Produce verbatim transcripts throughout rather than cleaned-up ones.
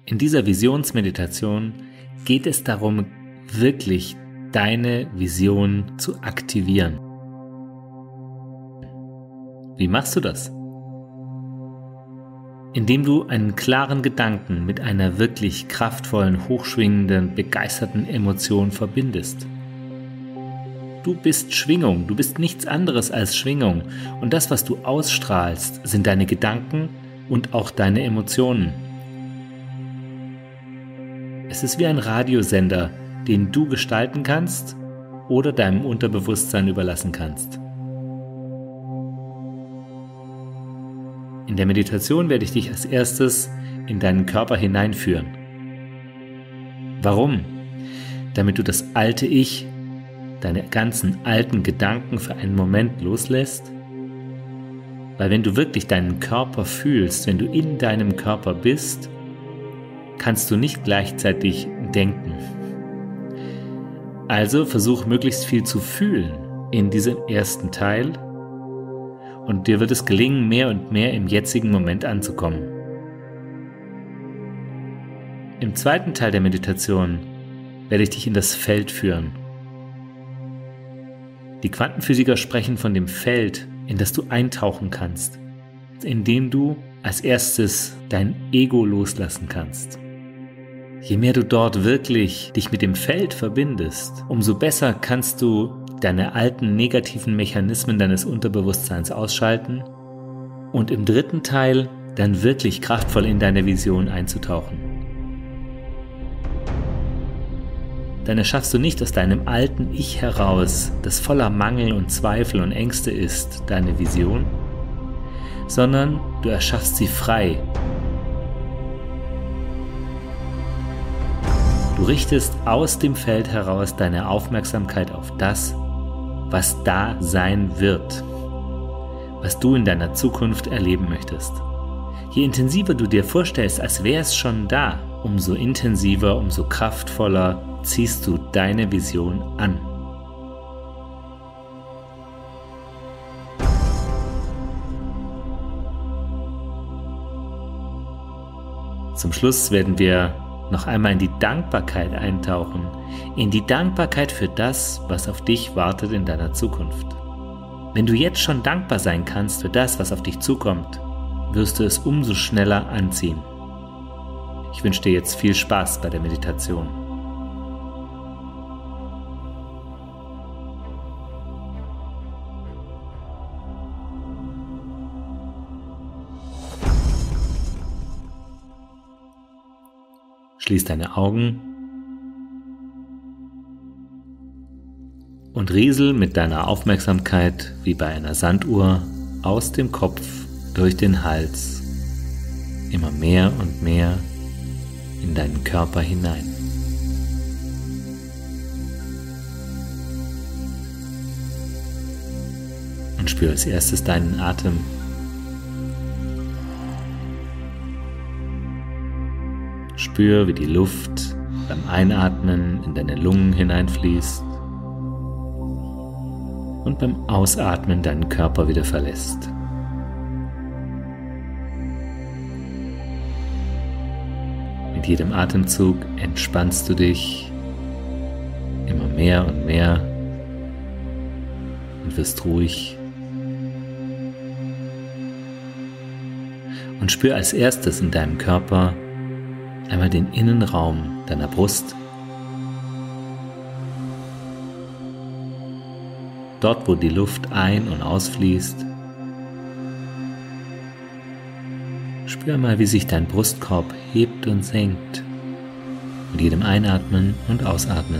In dieser Visionsmeditation geht es darum, wirklich deine Vision zu aktivieren. Wie machst du das? Indem du einen klaren Gedanken mit einer wirklich kraftvollen, hochschwingenden, begeisterten Emotion verbindest. Du bist Schwingung, du bist nichts anderes als Schwingung und das, was du ausstrahlst, sind deine Gedanken und auch deine Emotionen. Es ist wie ein Radiosender, den du gestalten kannst oder deinem Unterbewusstsein überlassen kannst. In der Meditation werde ich dich als erstes in deinen Körper hineinführen. Warum? Damit du das alte Ich, deine ganzen alten Gedanken für einen Moment loslässt. Weil wenn du wirklich deinen Körper fühlst, wenn du in deinem Körper bist, kannst du nicht gleichzeitig denken. Also versuch möglichst viel zu fühlen in diesem ersten Teil und dir wird es gelingen, mehr und mehr im jetzigen Moment anzukommen. Im zweiten Teil der Meditation werde ich dich in das Feld führen. Die Quantenphysiker sprechen von dem Feld, in das du eintauchen kannst, indem du als erstes dein Ego loslassen kannst. Je mehr du dort wirklich dich mit dem Feld verbindest, umso besser kannst du deine alten negativen Mechanismen deines Unterbewusstseins ausschalten und im dritten Teil dann wirklich kraftvoll in deine Vision einzutauchen. Dann erschaffst du nicht aus deinem alten Ich heraus, das voller Mangel und Zweifel und Ängste ist, deine Vision, sondern du erschaffst sie frei. Du richtest aus dem Feld heraus deine Aufmerksamkeit auf das, was da sein wird, was du in deiner Zukunft erleben möchtest. Je intensiver du dir vorstellst, als wäre es schon da, umso intensiver, umso kraftvoller ziehst du deine Vision an. Zum Schluss werden wir noch einmal in die Dankbarkeit eintauchen, in die Dankbarkeit für das, was auf dich wartet in deiner Zukunft. Wenn du jetzt schon dankbar sein kannst für das, was auf dich zukommt, wirst du es umso schneller anziehen. Ich wünsche dir jetzt viel Spaß bei der Meditation. Schließ deine Augen und riesel mit deiner Aufmerksamkeit wie bei einer Sanduhr aus dem Kopf durch den Hals immer mehr und mehr in deinen Körper hinein. Und spür als erstes deinen Atem. Spür, wie die Luft beim Einatmen in deine Lungen hineinfließt und beim Ausatmen deinen Körper wieder verlässt. Mit jedem Atemzug entspannst du dich immer mehr und mehr und wirst ruhig. Und spür als erstes in deinem Körper einmal den Innenraum deiner Brust. Dort, wo die Luft ein- und ausfließt. Spür mal, wie sich dein Brustkorb hebt und senkt mit jedem Einatmen und Ausatmen.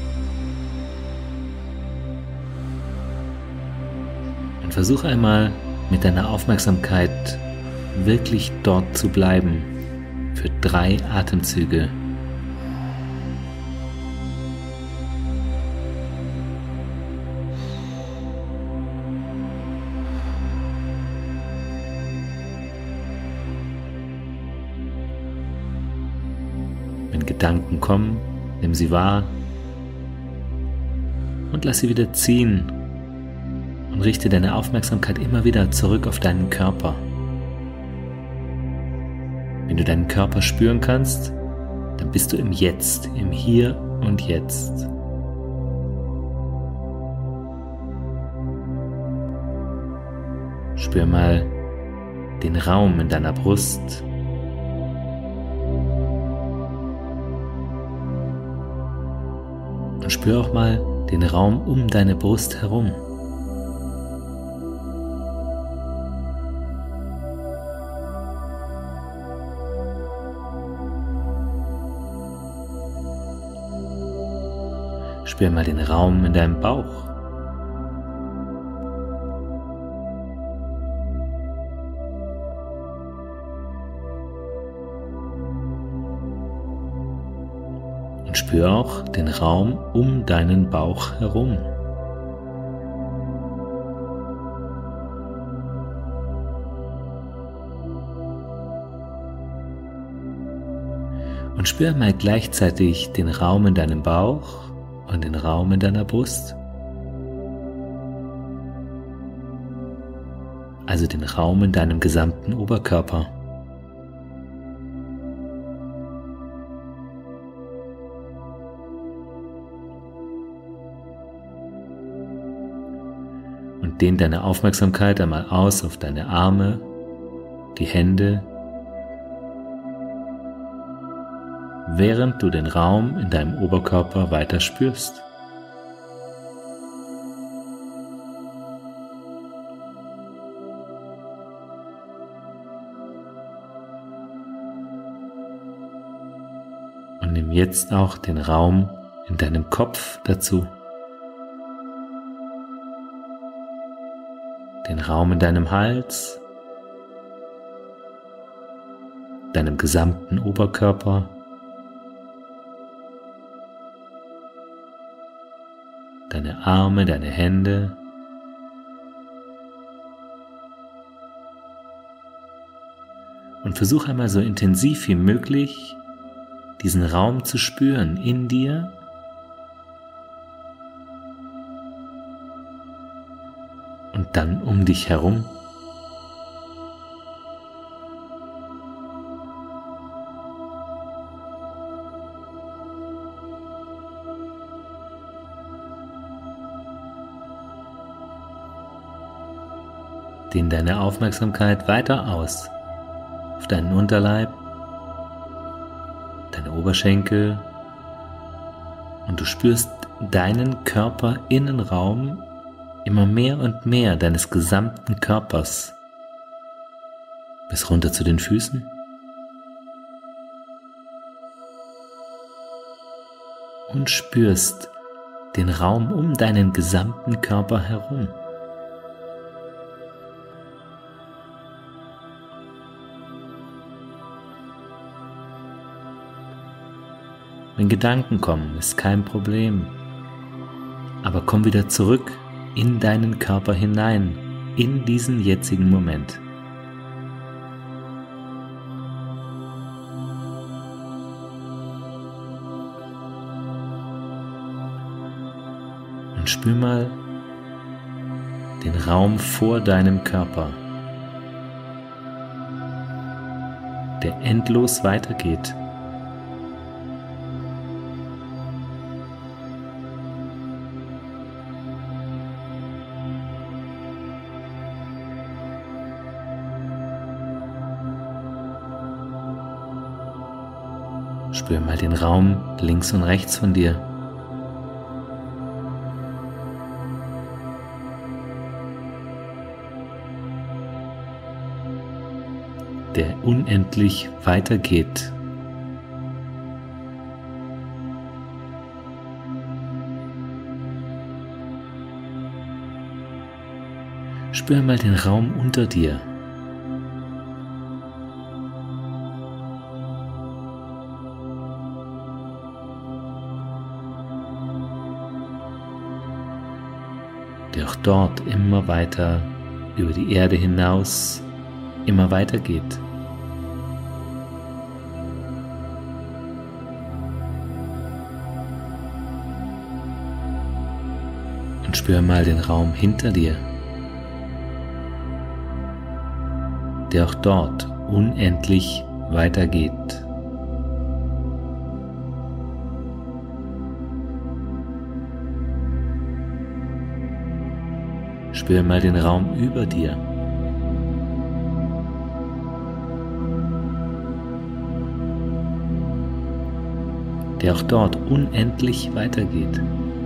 Und versuch einmal mit deiner Aufmerksamkeit wirklich dort zu bleiben. Für drei Atemzüge. Wenn Gedanken kommen, nimm sie wahr und lass sie wieder ziehen und richte deine Aufmerksamkeit immer wieder zurück auf deinen Körper. Wenn du deinen Körper spüren kannst, dann bist du im Jetzt, im Hier und Jetzt. Spür mal den Raum in deiner Brust. Und spür auch mal den Raum um deine Brust herum. Spür mal den Raum in deinem Bauch. Und spür auch den Raum um deinen Bauch herum. Und spür mal gleichzeitig den Raum in deinem Bauch und den Raum in deiner Brust. Also den Raum in deinem gesamten Oberkörper. Und dehn deine Aufmerksamkeit einmal aus auf deine Arme, die Hände, während du den Raum in deinem Oberkörper weiter spürst. Und nimm jetzt auch den Raum in deinem Kopf dazu. Den Raum in deinem Hals, deinem gesamten Oberkörper, deine Arme, deine Hände, und versuch einmal so intensiv wie möglich diesen Raum zu spüren in dir und dann um dich herum. Dehn deine Aufmerksamkeit weiter aus auf deinen Unterleib, deine Oberschenkel, und du spürst deinen Körperinnenraum immer mehr und mehr deines gesamten Körpers bis runter zu den Füßen. Und spürst den Raum um deinen gesamten Körper herum. Wenn Gedanken kommen, ist kein Problem, aber komm wieder zurück in deinen Körper hinein, in diesen jetzigen Moment. Und spür mal den Raum vor deinem Körper, der endlos weitergeht. Spür mal den Raum links und rechts von dir. Der unendlich weitergeht. Spür mal den Raum unter dir. Der auch dort immer weiter über die Erde hinaus immer weiter geht. Und spür mal den Raum hinter dir, der auch dort unendlich weitergeht. Spür mal den Raum über dir. Der auch dort unendlich weitergeht.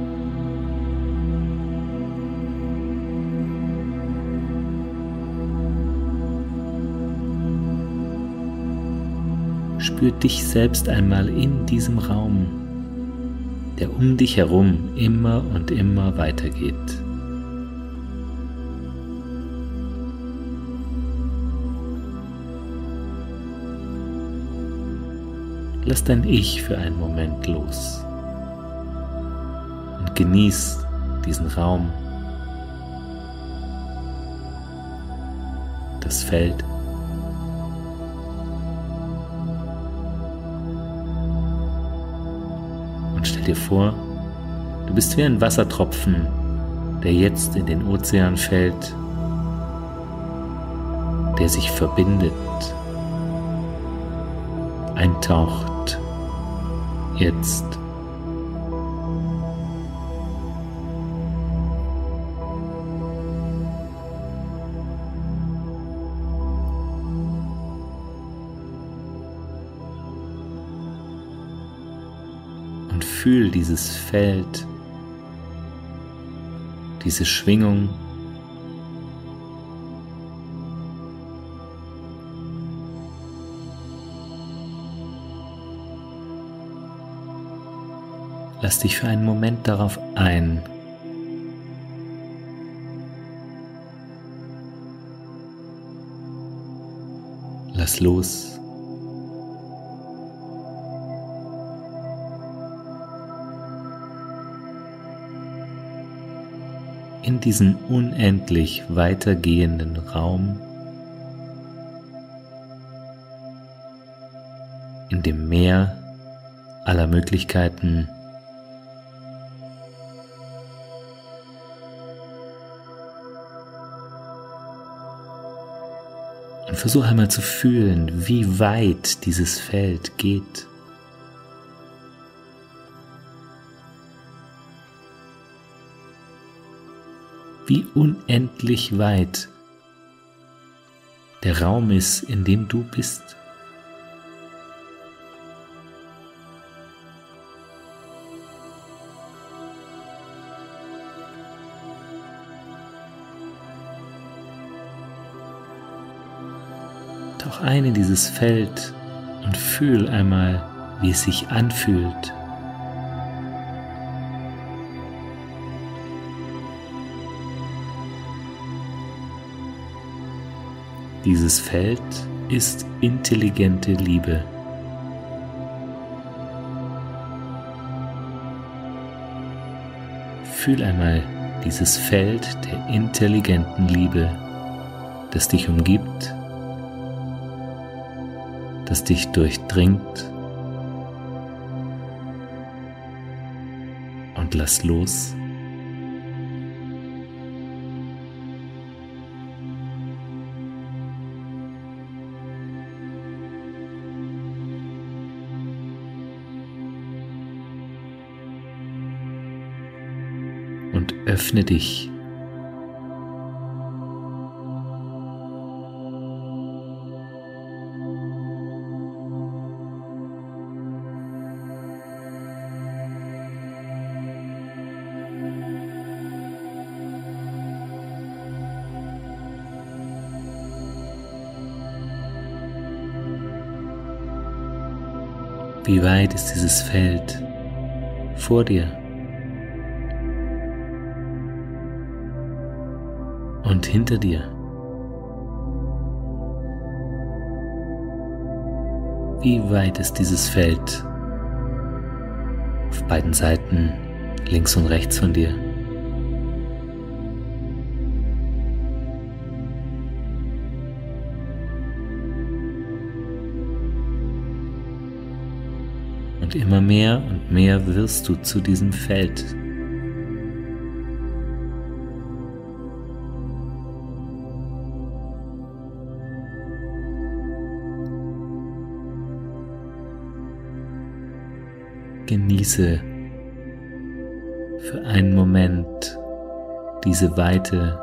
Spür dich selbst einmal in diesem Raum, der um dich herum immer und immer weitergeht. Lass dein Ich für einen Moment los und genieß diesen Raum, das Feld. Und stell dir vor, du bist wie ein Wassertropfen, der jetzt in den Ozean fällt, der sich verbindet, eintaucht, jetzt. Und fühl dieses Feld, diese Schwingung. Lass dich für einen Moment darauf ein. Lass los. In diesen unendlich weitergehenden Raum, in dem Meer aller Möglichkeiten, und versuch einmal zu fühlen, wie weit dieses Feld geht. Wie unendlich weit der Raum ist, in dem du bist. Tauch ein in dieses Feld und fühl einmal, wie es sich anfühlt. Dieses Feld ist intelligente Liebe. Fühl einmal dieses Feld der intelligenten Liebe, das dich umgibt, das dich durchdringt, und lass los. Und öffne dich. Wie weit ist dieses Feld vor dir? Und hinter dir? Wie weit ist dieses Feld auf beiden Seiten, links und rechts von dir? Und immer mehr und mehr wirst du zu diesem Feld. Genieße für einen Moment diese Weite.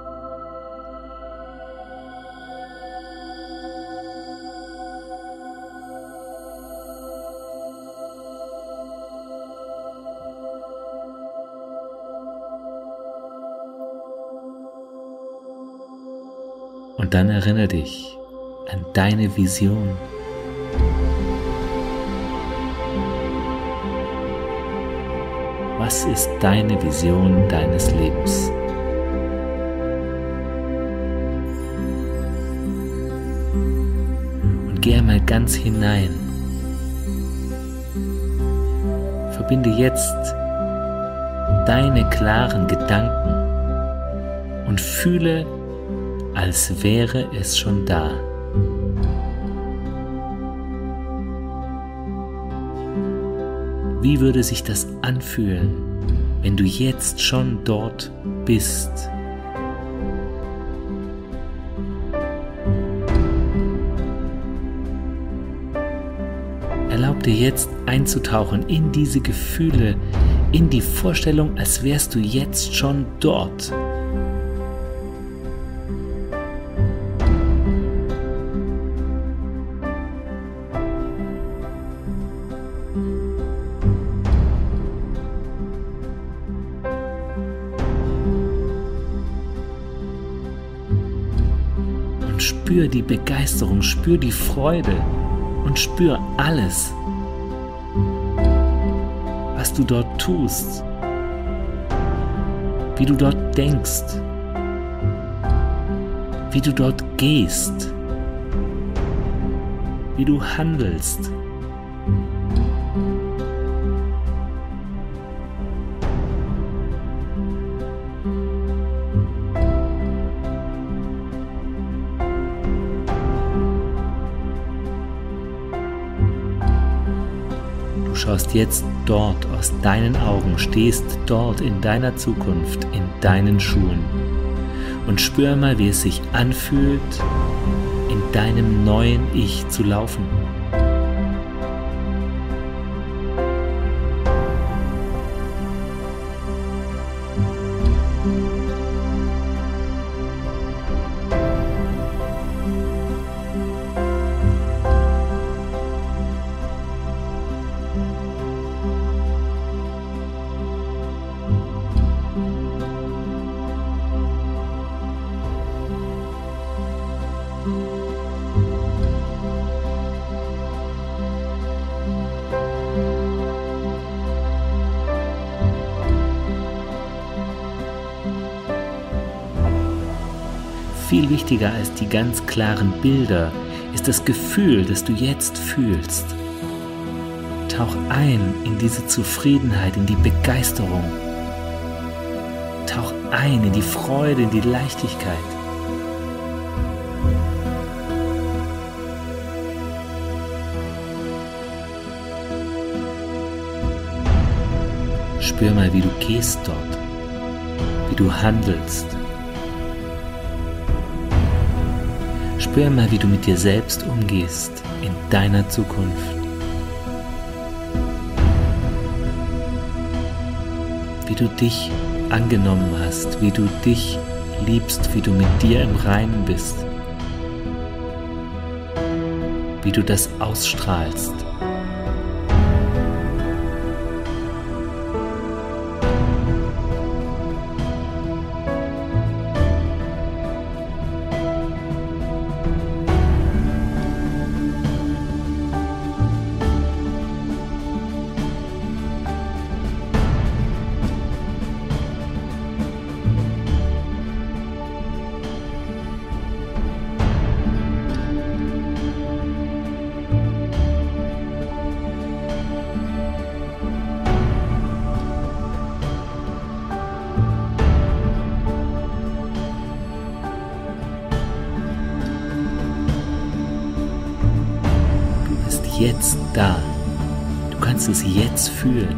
Und dann erinnere dich an deine Vision. Was ist deine Vision deines Lebens? Und geh einmal ganz hinein. Verbinde jetzt deine klaren Gedanken und fühle, als wäre es schon da. Wie würde sich das anfühlen, wenn du jetzt schon dort bist? Erlaub dir jetzt einzutauchen in diese Gefühle, in die Vorstellung, als wärst du jetzt schon dort. Spür die Begeisterung, spür die Freude und spür alles, was du dort tust, wie du dort denkst, wie du dort gehst, wie du handelst. Du schaust jetzt dort aus deinen Augen, stehst dort in deiner Zukunft, in deinen Schuhen und spür mal, wie es sich anfühlt, in deinem neuen Ich zu laufen. Viel wichtiger als die ganz klaren Bilder ist das Gefühl, das du jetzt fühlst. Tauch ein in diese Zufriedenheit, in die Begeisterung. Tauch ein in die Freude, in die Leichtigkeit. Spür mal, wie du gehst dort, wie du handelst. Spür mal, wie du mit dir selbst umgehst in deiner Zukunft. Wie du dich angenommen hast, wie du dich liebst, wie du mit dir im Reinen bist. Wie du das ausstrahlst. Jetzt da. Du kannst es jetzt fühlen.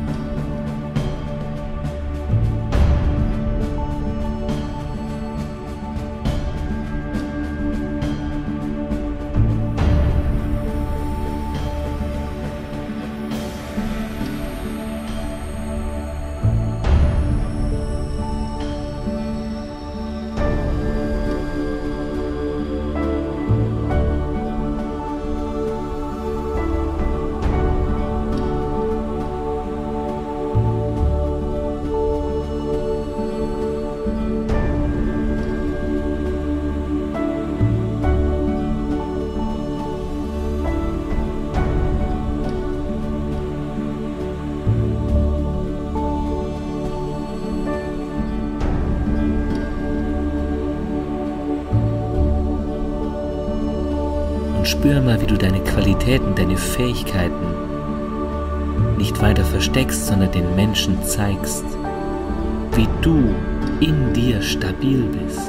Und spür mal, wie du deine Qualitäten, deine Fähigkeiten nicht weiter versteckst, sondern den Menschen zeigst, wie du in dir stabil bist.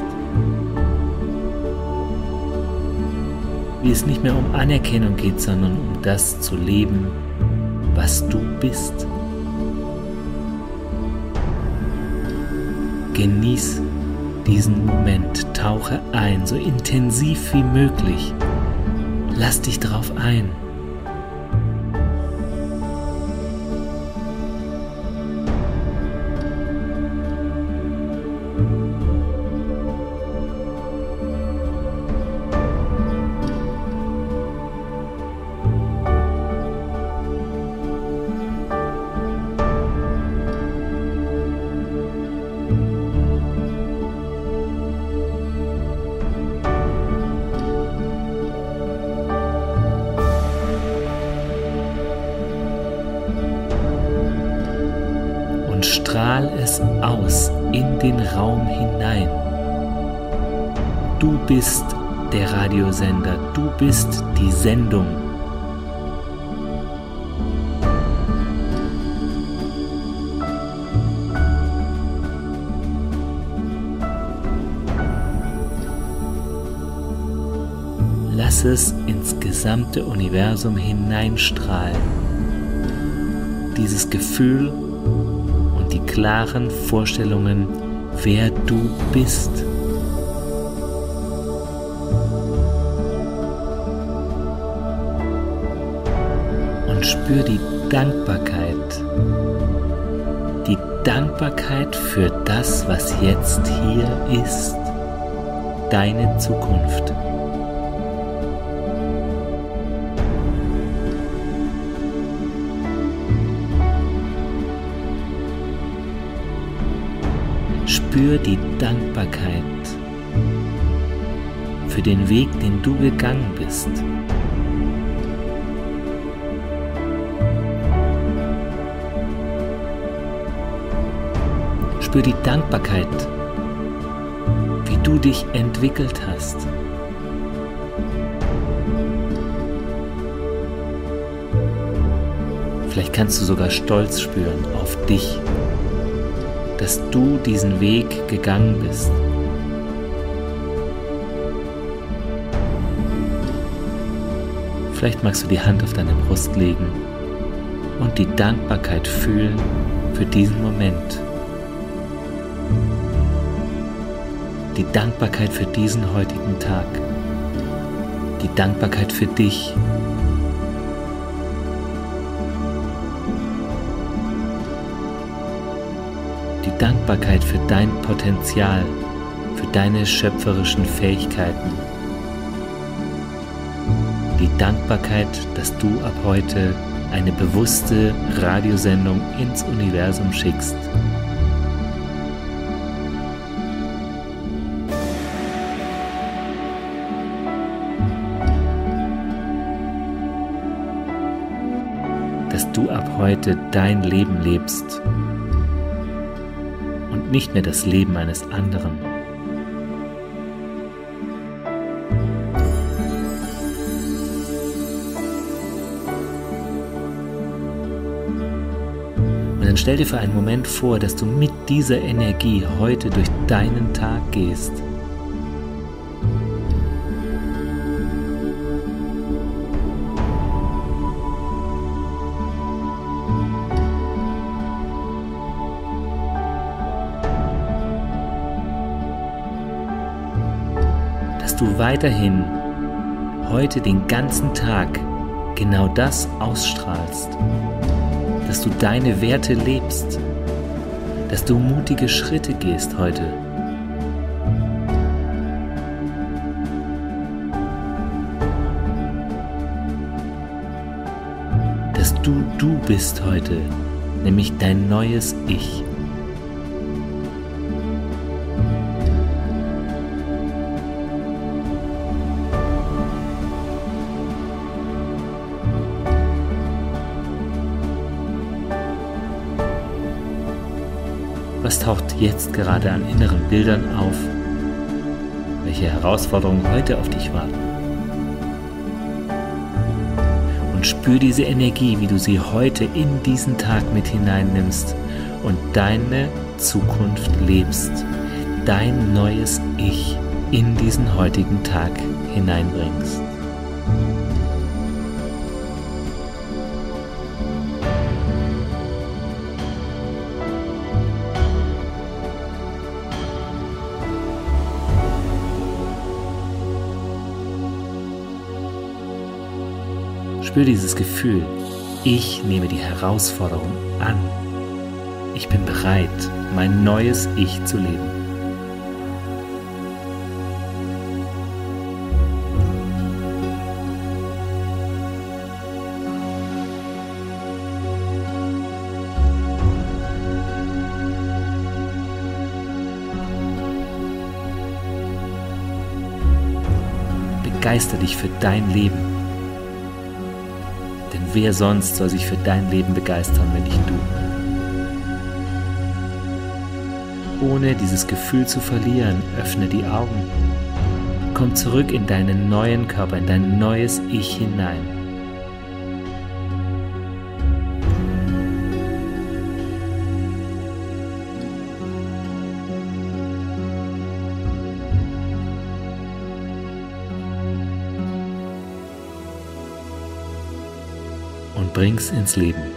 Wie es nicht mehr um Anerkennung geht, sondern um das zu leben, was du bist. Genieß diesen Moment, tauche ein, so intensiv wie möglich. Lass dich drauf ein. Und strahl es aus in den Raum hinein. Du bist der Radiosender, du bist die Sendung. Lass es ins gesamte Universum hineinstrahlen. Dieses Gefühl und die klaren Vorstellungen, wer du bist. Und spür die Dankbarkeit. Die Dankbarkeit für das, was jetzt hier ist. Deine Zukunft. Spür die Dankbarkeit für den Weg, den du gegangen bist. Spür die Dankbarkeit, wie du dich entwickelt hast. Vielleicht kannst du sogar Stolz spüren auf dich, dass du diesen Weg gegangen bist. Vielleicht magst du die Hand auf deine Brust legen und die Dankbarkeit fühlen für diesen Moment. Die Dankbarkeit für diesen heutigen Tag. Die Dankbarkeit für dich. Die Dankbarkeit für dein Potenzial, für deine schöpferischen Fähigkeiten. Die Dankbarkeit, dass du ab heute eine bewusste Radiosendung ins Universum schickst. Dass du ab heute dein Leben lebst. Und nicht mehr das Leben eines anderen. Und dann stell dir für einen Moment vor, dass du mit dieser Energie heute durch deinen Tag gehst. Du weiterhin heute den ganzen Tag genau das ausstrahlst, dass du deine Werte lebst, dass du mutige Schritte gehst heute. Dass du du bist heute, nämlich dein neues Ich. Was taucht jetzt gerade an inneren Bildern auf? Welche Herausforderungen heute auf dich warten? und spür diese Energie, wie du sie heute in diesen Tag mit hineinnimmst und deine Zukunft lebst, dein neues Ich in diesen heutigen Tag hineinbringst. Spür dieses Gefühl. Ich nehme die Herausforderung an. Ich bin bereit, mein neues Ich zu leben. Begeister dich für dein Leben. Denn wer sonst soll sich für dein Leben begeistern, wenn nicht du? Ohne dieses Gefühl zu verlieren, öffne die Augen. Komm zurück in deinen neuen Körper, in dein neues Ich hinein. Und bring's ins Leben.